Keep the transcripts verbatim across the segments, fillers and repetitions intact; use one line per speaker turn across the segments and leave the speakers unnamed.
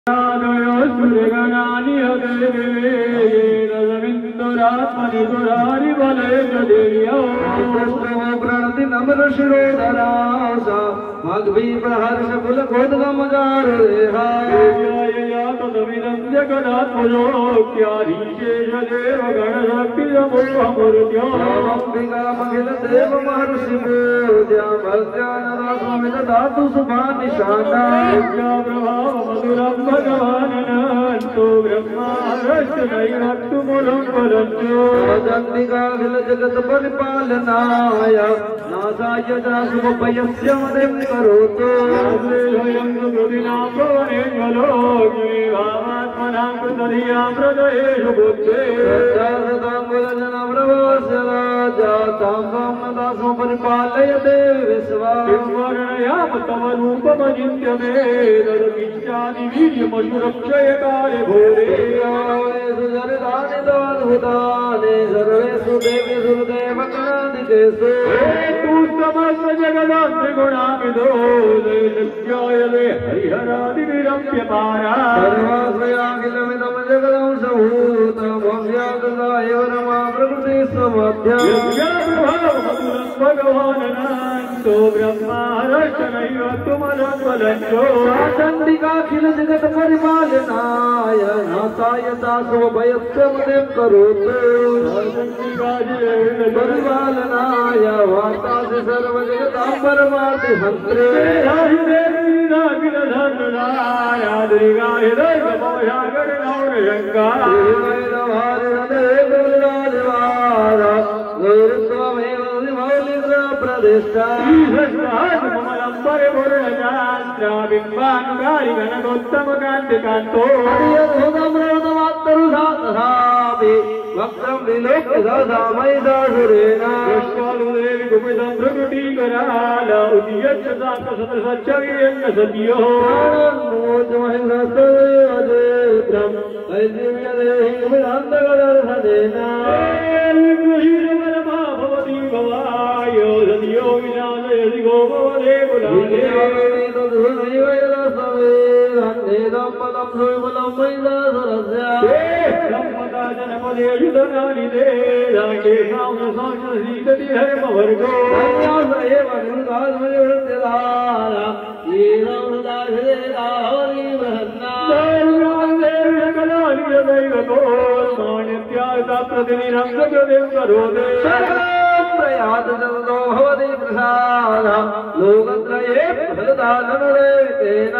प्रणति नम्र शिरोधरा मग्भी प्रहर्ष फुल खोदगम जार रेहा जगन्नाथो क्यारी शेष देव गण शक्ति अमूर्त्यो अंबिका मखिल देव महर्षि पूज्या भक्त्यानरा स्वामित धातु सुभा निशाना प्रभाव मधुरम भगवान नंतो ब्रह्मा रष्ट नैवक्तु मूलम परंचो जगन्निका अखिल जगत परिपालनाय नासाय दासुभयस्य मदिं करोतु स्वयं सुकृतिना भवने ज्वलोग्नि भावात्मनां कृतधिया हृदयेषु बुद्धे सदां प्रभोस्य राजा तां दासो परिपालय देवि विश्वा स्मरणयाम तव रूपमजिन्त्य मे तदपीच्छादि वीर्यमसुरक्षय काले भूरे सुजरितानि तवाद्भुतानि सर्वेषु देवेषु देवगणादिकेषु तु समस्त जगदात्रिगुणाविदो दैलक्ष्यायले हरिहरादिविरम्यपारा सर्वाश्रयाखिलमिदं जगदंशभूतमव्याकृता एव रमा प्रकृतिः समध्यम् भगवाननान्तो ब्रह्मा रक्षणैव तुमरज्वलन्तो चण्डिकाखिल जगत् परिपालनाय नासाय दासोभयस्य मदिं करोतु परिपालनाय वार्तासि सर्वजगतां परमार्ति हन्त्रे प्रतिष्ठा बिंबानुगारी गणगोत्तम कांति कांतो वक्त्रं विलोक्य महिषासुरेण पुष्पालुदेवी कुपितं प्रकटीकराल उदीयच्छताक सतसच्चवीर्यं सत्यो प्राणोच महिषासुरेण दैदिव्यदेहि कुपितान्तकदर्शनेन गृहीरवरमा भवति भवायो सत्यो विनाशयति गोपवदे कुलाले तदुनैवैरसमेदं पदं सुविपुलं महिषासुरस्य जनपदेशुधनानि दे राके साम्य साक्षसीकति धर्मवर्गो संन्यास एव निर्गास्मयवृत्तिधारा येनं सदाशिदेदावरी बृहन्ना दैवकलानि दैवको मान्यत्यागता प्रतिनिरङ्गजदेव करोदे प्रयात जगतो भवति प्रसाद लोकत्रये फलदानदेवतेन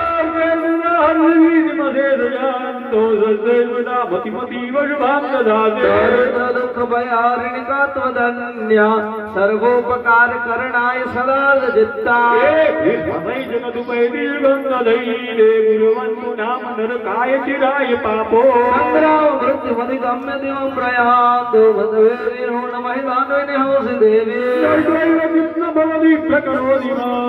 दुःखभयारिणिकात्मधन्या सर्वोपकार करणाय सदा जित्ता गुरुवन्तु नाम नरकाय चिराय पापो संग्राम मृत्युमधिगम्य दिवं प्रयान्तु भद्रवीरो नमहितान्वने होसि देवी भवति प्रकरोति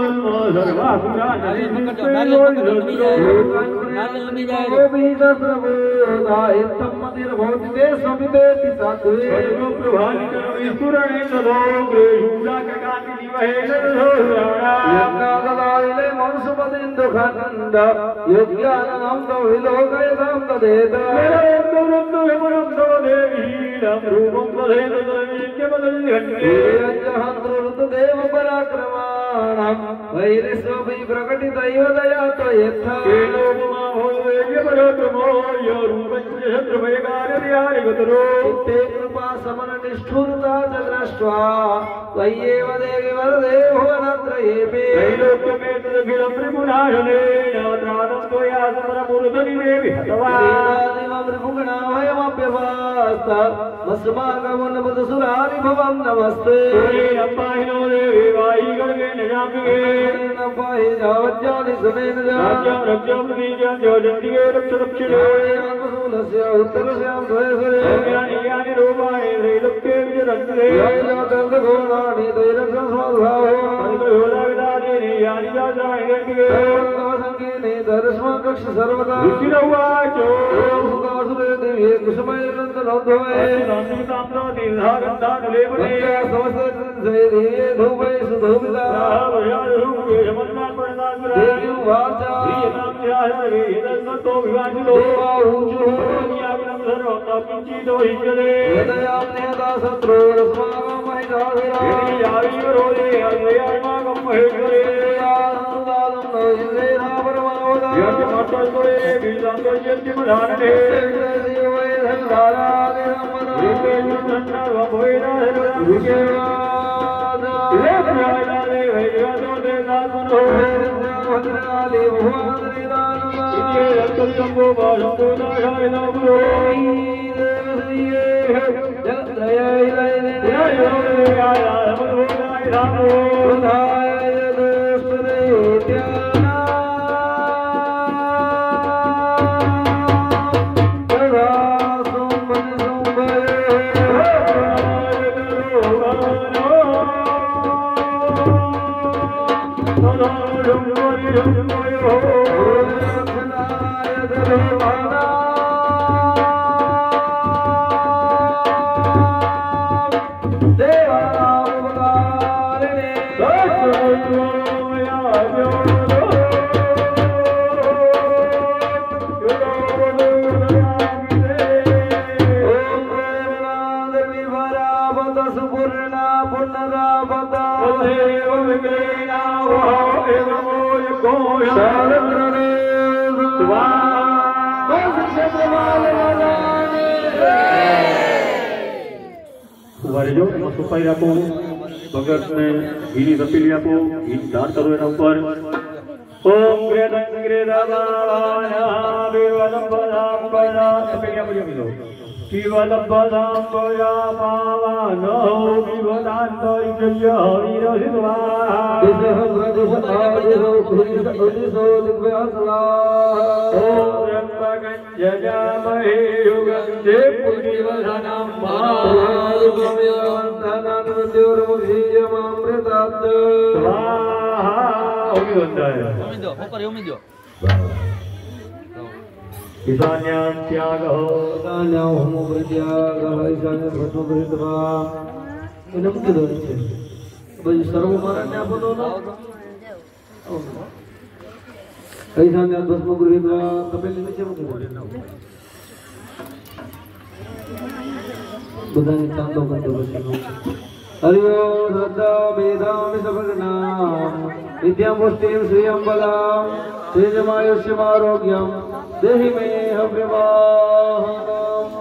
देव पराक्रमाणां वैरिष्वपि प्रकटितैव दया त्वयेत्था ते कृपा समन निष्ठुरता च दृष्ट्वा त्वय्येव देवि वरदे भुवनत्रयेऽपि त्रैलोक्यमेतदखिलं त्रिगुणाशनेन त्रातं त्वया समरमूर्धनि देवि हतवादिवं त्रिगुणाभयमप्यवास्ता मस्माकमुन्नपदसुरारि भवं नमस्ते पाहिनो देवी वायि गणेन जाम्बिके पाहि जावज्जानि सुनेन जाज्ञां रक्षां प्रतीज्यां ज्योतिगे रक्ष रक्षिणे वसूलस्य उत्तरस्यां द्वयसरे ज्ञानि ज्ञानि रूपाणि त्रैलोक्ये विचरन्ते यानि त्रैरक्षं स्वाद्भावो अनुग्रहोदाविदानि यानि जातानि गण्डिके सर्वसङ्गीने दर्शमं कक्ष सर्वदा ऋषिरवाचो सुखासुरे देवी कुसुमैरन्तनौ भवे शांति कामना दीर्घागंधा नलेवने समस्त जय धूपे सुधूमिता भयारूपे समन्नान परिणाम देवी वाचा नाम ध्यान वेदन तो विवाचितो बाहुचु यागनं सर्वता किंचितो हिजले यदयाम्ने दासत्रो रस्मागम महिदाधरा यावी वरोदे अद्वयात्मागम महेश्वरे आनंदालम नोहिले नापरमावदा यज्ञ मातस्वरे बीजांतो यज्ञ मधानने देवै धनधारा देवमनो रूपे युद्धन्ना वभोइना रूपेवा लेखनाला देवै जगतो देवनात्मनो भद्राले भुवनदे दानवा इति रक्तसंभो बालंतो नाशाय नमो देवश्रीये जय जय जय जय नमो जय रामो बुधाय दोस्तरे त्याना कदा सोमन सोमरे
warjo masuk pai aku भगत ने ini tapi lihat aku ini dar karo enak upar om gredan gredavana vivalam padam pada tapi lihat apa dia vivalam padam pada pavano vivalanto ijya virohidva deha radha ajo khuri so divyasla om brahmagan jajamahe yugande purivadanam maharugamyantanan Amritat Wah, Umi Bunda ya. Umi do, mau kari Umi do. Isanya Tiaga, Isanya Homo Bertiaga, Isanya Bhatma Beritva. Ini mungkin dong sih. Baju sarung marahnya apa tuh? Isanya Bhatma Beritva, tapi ini siapa mungkin? Bukan cantik kan tuh sih. हरिओ श्रद्धा वेदामि सभगनाम विद्यां पुष्टिं श्रियं बलां तेजमायुष्यमारोग्यं देहि मे हव्यवाहनम्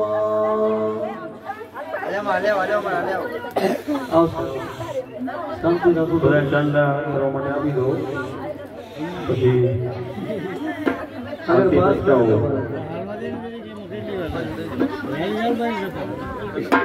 आले आले आले आले आओ शांति रखो बड़ा चंदा रोमने अभी दो પછી अगर बात